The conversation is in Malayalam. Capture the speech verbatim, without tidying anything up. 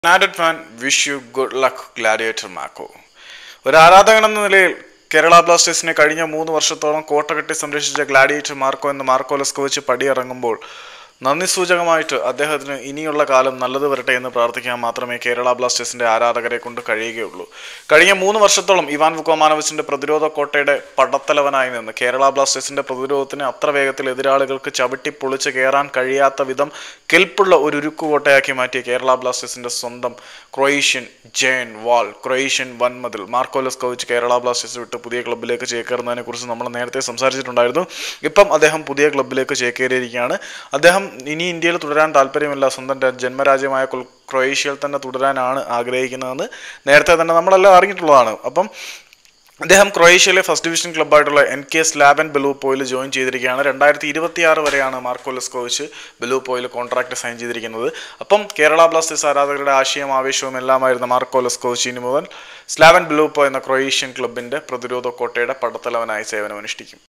United fan wish you good luck, Gladiator Marco. ഒരു ആരാധകൻ എന്ന നിലയിൽ കേരള ബ്ലാസ്റ്റേഴ്സിനെ കഴിഞ്ഞ മൂന്ന് വർഷത്തോളം കോട്ട കെട്ടി സംരക്ഷിച്ച ഗ്ലാഡിയേറ്റർ മാർക്കോ എന്ന മാർക്കോ ലെസ്കോവിച്ച് പടിയിറങ്ങുമ്പോൾ നന്ദി സൂചകമായിട്ട് അദ്ദേഹത്തിന് ഇനിയുള്ള കാലം നല്ലത് വരട്ടെ എന്ന് പ്രാർത്ഥിക്കാൻ മാത്രമേ കേരള ബ്ലാസ്റ്റേഴ്സിന്റെ ആരാധകരെ കൊണ്ട് കഴിയുകയുള്ളൂ. കഴിഞ്ഞ മൂന്ന് വർഷത്തോളം ഇവാൻ വുക്കോമാനോവിച്ചിന്റെ പ്രതിരോധ കോട്ടയുടെ പടത്തലവനായി നിന്ന് കേരള ബ്ലാസ്റ്റേഴ്സിന്റെ പ്രതിരോധത്തിന് അത്ര വേഗത്തിൽ എതിരാളികൾക്ക് ചവിട്ടി പൊളിച്ച് കയറാൻ കഴിയാത്ത വിധം കെൽപ്പുള്ള ഒരു ഉരുക്കുകോട്ടയാക്കി മാറ്റിയ കേരള ബ്ലാസ്റ്റേഴ്സിന്റെ സ്വന്തം ക്രൊയേഷ്യൻ ജയൻ വാൾ, ക്രൊയേഷ്യൻ വൻമതിൽ മാർക്കോ ലെസ്കോവിച്ച് കേരള ബ്ലാസ്റ്റേഴ്സ് വിട്ട് പുതിയ ക്ലബ്ബിലേക്ക് ചേക്കേറുന്നതിനെ കുറിച്ച് നമ്മൾ നേരത്തെ സംസാരിച്ചിട്ടുണ്ടായിരുന്നു. ഇപ്പം അദ്ദേഹം പുതിയ ക്ലബ്ബിലേക്ക് ചേക്കേറിയിരിക്കുകയാണ്. അദ്ദേഹം ഇനി ഇന്ത്യയിൽ തുടരാൻ താല്പര്യമില്ല, സ്വന്തം ജന്മരാജ്യമായ ക്രൊയേഷ്യയിൽ തന്നെ തുടരാനാണ് ആഗ്രഹിക്കുന്നതെന്ന് നേരത്തെ തന്നെ നമ്മളെല്ലാം അറിഞ്ഞിട്ടുള്ളതാണ്. അപ്പം അദ്ദേഹം ക്രൊയേഷ്യയിലെ ഫസ്റ്റ് ഡിവിഷൻ ക്ലബ്ബായിട്ടുള്ള എൻ കെ സ്ലാവൻ ബെലൂപ്പോയിൽ ജോയിൻ ചെയ്തിരിക്കുകയാണ്. രണ്ടായിരത്തി ഇരുപത്തി ആറ് വരെയാണ് മാർക്കോ ലെസ്കോവിച്ച് ബെലൂപ്പോയിൽ കോൺട്രാക്ട് സൈൻ ചെയ്തിരിക്കുന്നത്. അപ്പം കേരള ബ്ലാസ്റ്റേഴ്സ് ആരാധകരുടെ ആശയം ആവേശവും എല്ലാമായിരുന്ന മാർക്കോ ലെസ്കോവിച്ച് ഇനി മുതൽ സ്ലാവൻ ബെലൂപ്പോ എന്ന ക്രൊയേഷ്യൻ ക്ലബിന്റെ പ്രതിരോധ കോട്ടയുടെ പടത്തലവനായി സേവനമനുഷ്ഠിക്കും.